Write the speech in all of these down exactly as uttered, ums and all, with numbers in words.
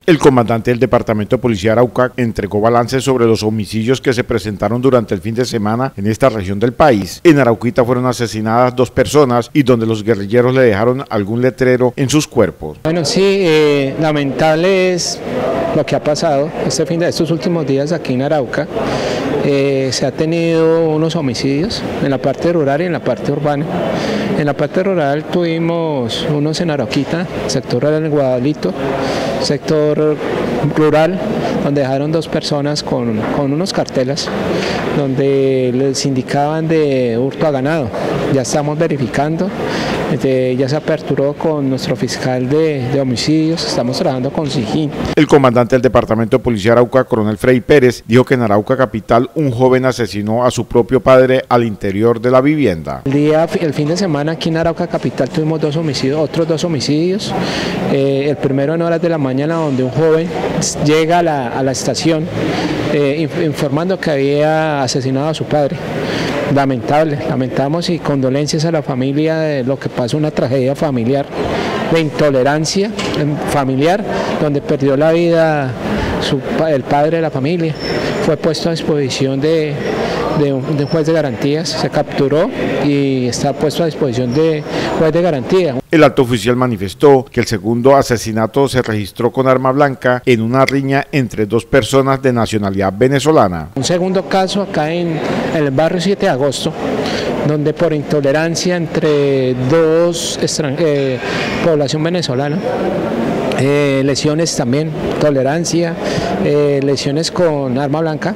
El comandante del Departamento de Policía de Arauca entregó balance sobre los homicidios que se presentaron durante el fin de semana en esta región del país. En Arauquita fueron asesinadas dos personas y donde los guerrilleros le dejaron algún letrero en sus cuerpos. Bueno, sí, eh, lamentable es lo que ha pasado este fin de estos últimos días aquí en Arauca. Eh, se ha tenido unos homicidios en la parte rural y en la parte urbana. En la parte rural tuvimos unos en Arauquita, sector rural en Guadalito, sector rural, donde dejaron dos personas con, con unos carteles donde les indicaban de hurto a ganado. Ya estamos verificando, este, ya se aperturó con nuestro fiscal de, de homicidios, estamos trabajando con SIGIN. El comandante del Departamento de Policía de Arauca, coronel Freddy Pérez, dijo que en Arauca capital un joven asesinó a su propio padre al interior de la vivienda. El día, el fin de semana aquí en Arauca capital tuvimos dos homicidios, otros dos homicidios. Eh, el primero en horas de la mañana, donde un joven llega a la, a la estación eh, informando que había asesinado a su padre. Lamentable, lamentamos y condolencias a la familia de lo que pasó, una tragedia familiar, de intolerancia familiar, donde perdió la vida su, el padre de la familia. Fue puesto a disposición de, de, un, de un juez de garantías, se capturó y está puesto a disposición de juez de garantía. El alto oficial manifestó que el segundo asesinato se registró con arma blanca en una riña entre dos personas de nacionalidad venezolana. Un segundo caso acá en, en el barrio siete de agosto, donde por intolerancia entre dos eh, población venezolana, Eh, lesiones también, tolerancia, eh, lesiones con arma blanca,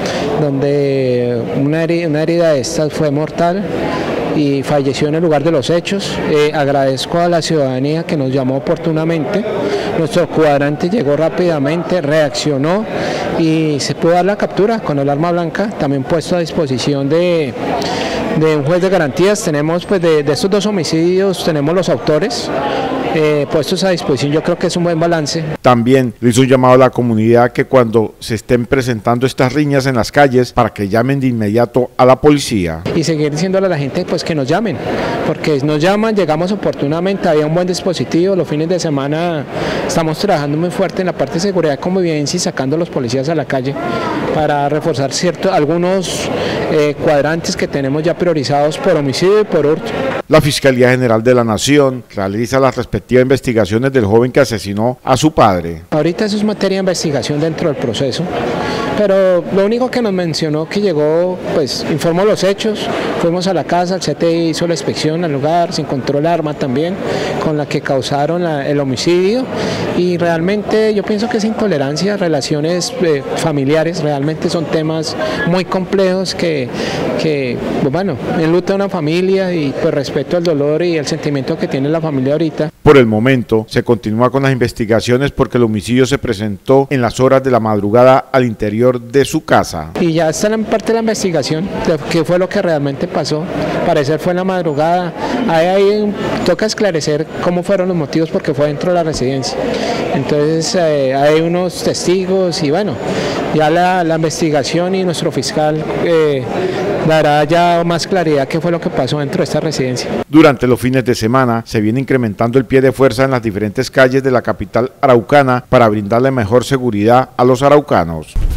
donde una herida, una herida de estas fue mortal y falleció en el lugar de los hechos. Eh, agradezco a la ciudadanía que nos llamó oportunamente, nuestro cuadrante llegó rápidamente, reaccionó y se pudo dar la captura con el arma blanca, también puesto a disposición de, de un juez de garantías. Tenemos pues de, de estos dos homicidios, tenemos los autores. Eh, puestos a disposición, yo creo que es un buen balance. También le hizo un llamado a la comunidad que cuando se estén presentando estas riñas en las calles, para que llamen de inmediato a la policía. Y seguir diciéndole a la gente pues que nos llamen, porque nos llaman, llegamos oportunamente, había un buen dispositivo, los fines de semana estamos trabajando muy fuerte en la parte de seguridad y convivencia y sacando a los policías a la calle para reforzar ciertos, algunos eh, cuadrantes que tenemos ya priorizados por homicidio y por hurto. La Fiscalía General de la Nación realiza las respectivas investigaciones del joven que asesinó a su padre. Ahorita eso es materia de investigación dentro del proceso, pero lo único que nos mencionó que llegó, pues informó los hechos, fuimos a la casa, el C T I hizo la inspección al lugar, se encontró el arma también con la que causaron la, el homicidio y realmente yo pienso que es intolerancia, relaciones eh, familiares, realmente son temas muy complejos que, que bueno, enluta a una familia y pues respeto al dolor y el sentimiento que tiene la familia ahorita. Por el momento se continúa con las investigaciones porque el homicidio se presentó en las horas de la madrugada al interior de su casa. Y ya está en parte de la investigación de qué fue lo que realmente pasó. Parecer fue en la madrugada. Ahí, ahí toca esclarecer cómo fueron los motivos porque fue dentro de la residencia. Entonces eh, hay unos testigos y bueno, ya la, la investigación y nuestro fiscal eh, dará ya más claridad qué fue lo que pasó dentro de esta residencia. Durante los fines de semana se viene incrementando el pie de fuerza en las diferentes calles de la capital araucana para brindarle mejor seguridad a los araucanos.